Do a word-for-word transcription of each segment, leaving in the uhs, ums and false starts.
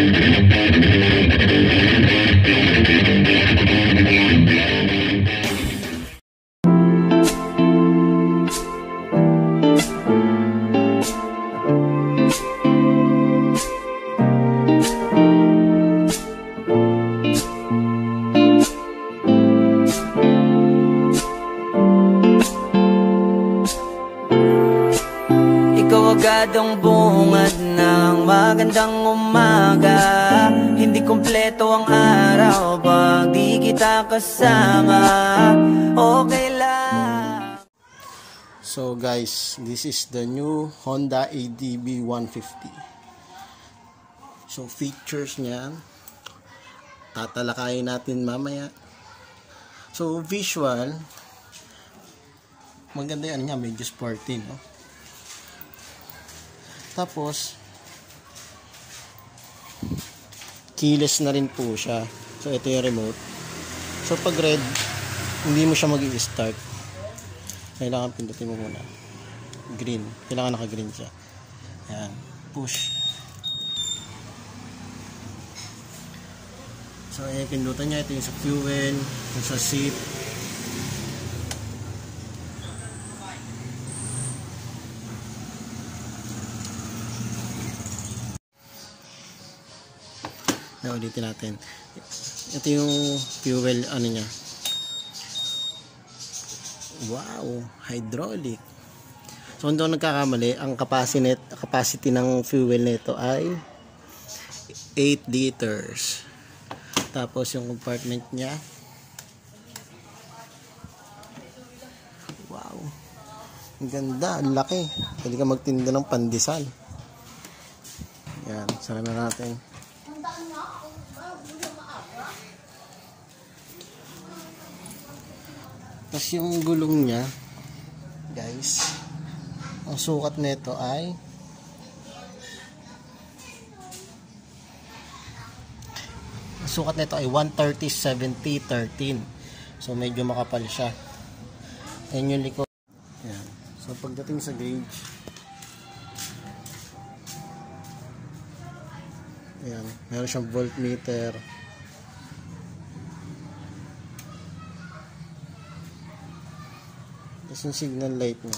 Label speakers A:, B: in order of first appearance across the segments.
A: Agad ang bungad ng magandang umaga. Hindi kumpleto ang araw pag di kita kasama. Okay lang.
B: So guys, this is the new Honda A D B one fifty. So features niya, tatalakayin natin mamaya. So visual, maganda yan niya, medyo sporty, no? Tapos keyless na rin po siya. So ito yung remote. So pag red, hindi mo siya mag-i-start. Kailangan pindutin mo muna. Green, kailangan naka-green siya. Ayan, push. So ayan, pindutan niya. Ito yung sa fuel, yung sa seat. Na ulitin natin. Ito yung fuel ano niya. Wow, hydraulic. So kung doon nagkakamali, ang capacity capacity ng fuel nito ay eight liters. Tapos yung compartment niya, wow, ang ganda, ang laki. Pwede ka magtinda ng pandesal. Yan, sara na natin. Tapos yung gulong niya, guys, ang sukat nito ay ang sukat nito ay one thirty seventy thirteen. So medyo makapal siya. Ayan yung likod. Ayan. So pagdating sa gauge, ayan, meron siyang voltmeter. Tapos yung signal light niya.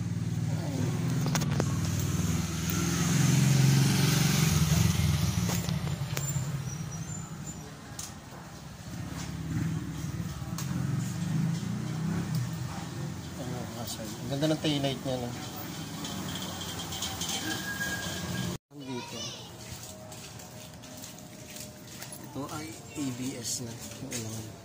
B: Ang ganda ng tail light niya, no? Dito. Ito ay A B S na. Yung ilaman.